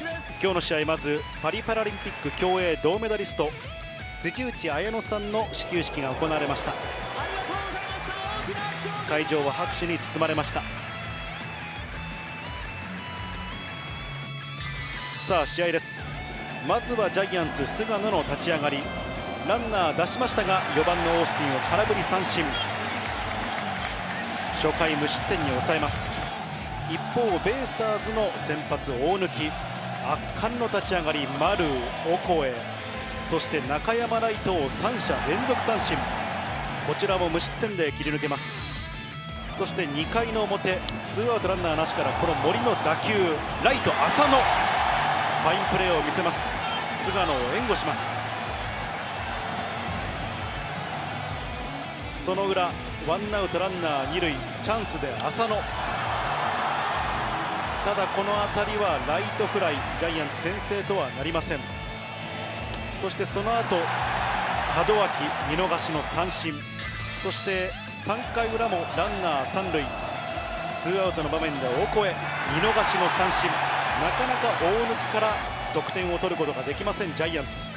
今日の試合、まずパリパラリンピック競泳銅メダリスト辻内彩乃さんの始球式が行われました。会場は拍手に包まれました。さあ試合です。まずはジャイアンツ菅野の立ち上がり、ランナー出しましたが4番のオースティンを空振り三振。初回無失点に抑えます。一方ベイスターズの先発大貫、圧巻の立ち上がり、丸、オコエ、そして中山ライトを3者連続三振。こちらも無失点で切り抜けます。そして2回の表、ツーアウトランナーなしからこの森の打球、ライト浅野、ファインプレーを見せます。菅野を援護します。その裏、ワンアウトランナー2塁、チャンスで浅野。ただこの当たりはライトフライ、ジャイアンツ先制とはなりません。そしてその後門脇見逃しの三振。そして3回裏もランナー3塁、ツーアウトの場面でオコエ見逃しの三振。なかなか大貫から得点を取ることができませんジャイアンツ。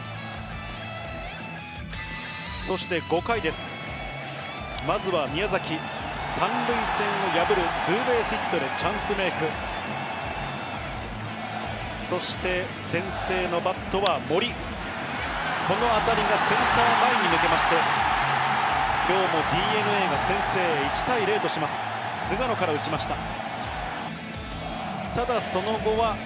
そして5回です。まずは宮崎、三塁線を破るツーベースヒットでチャンスメイク。そして先制のバットは森。この当たりがセンター前に抜けまして、今日も DNA が先制、1対0とします。菅野から打ちました。ただその後は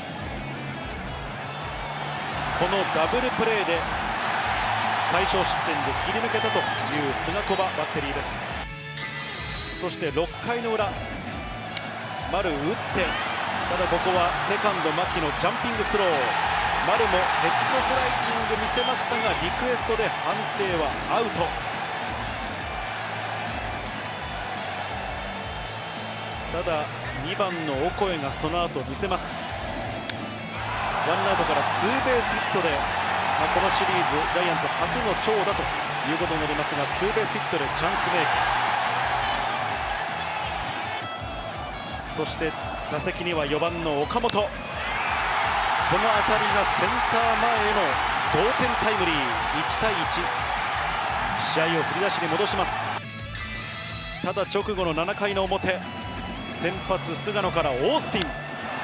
このダブルプレーで最小失点で切り抜けたという菅小葉バッテリーです。そして6回の裏、丸打って、ただここはセカンド牧のジャンピングスロー。丸もヘッドスライディング見せましたが、リクエストで判定はアウト。ただ2番のオコエがその後見せます。ワンアウトからツーベースヒットで、このシリーズジャイアンツ初の長打ということになりますが、ツーベースヒットでチャンスメイク。そして打席には4番の岡本。この当たりがセンター前への同点タイムリー。1対1、試合を振り出しに戻します。ただ直後の7回の表、先発菅野からオースティン。こ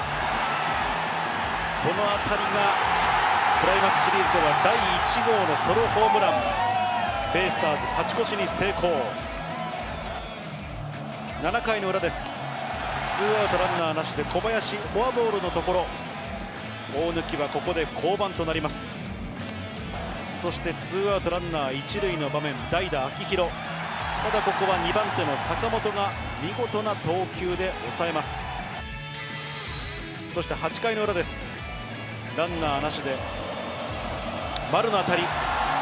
の当たりがクライマックスシリーズでは第1号のソロホームラン。ベイスターズ勝ち越しに成功。7回の裏です。ツーアウトランナーなしで小林フォアボールのところ、大貫はここで降板となります。そしてツーアウトランナー1塁の場面、代打秋広。ただここは2番手の坂本が見事な投球で抑えます。そして8回の裏です。ランナーなしで丸の当たり、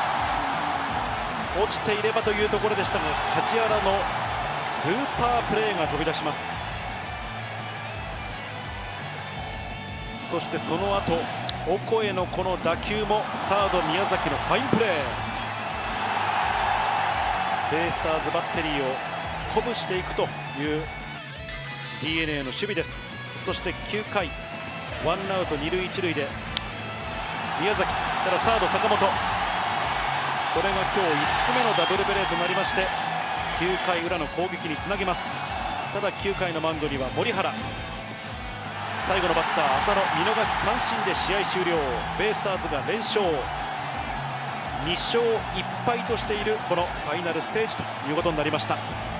落ちていればというところでしたが、梶原のスーパープレーが飛び出します。そしてその後オコエのこの打球もサード宮崎のファインプレー。ベイスターズバッテリーを鼓舞していくという DNA の守備です。そして9回ワンアウト2塁1塁で宮崎からサード坂本、これが今日5つ目のダブルプレーとなりまして、9回裏の攻撃につなげます。ただ9回のマウンドには森原、最後のバッター浅野見逃し三振で試合終了。ベイスターズが連勝、2勝1敗としているこのファイナルステージということになりました。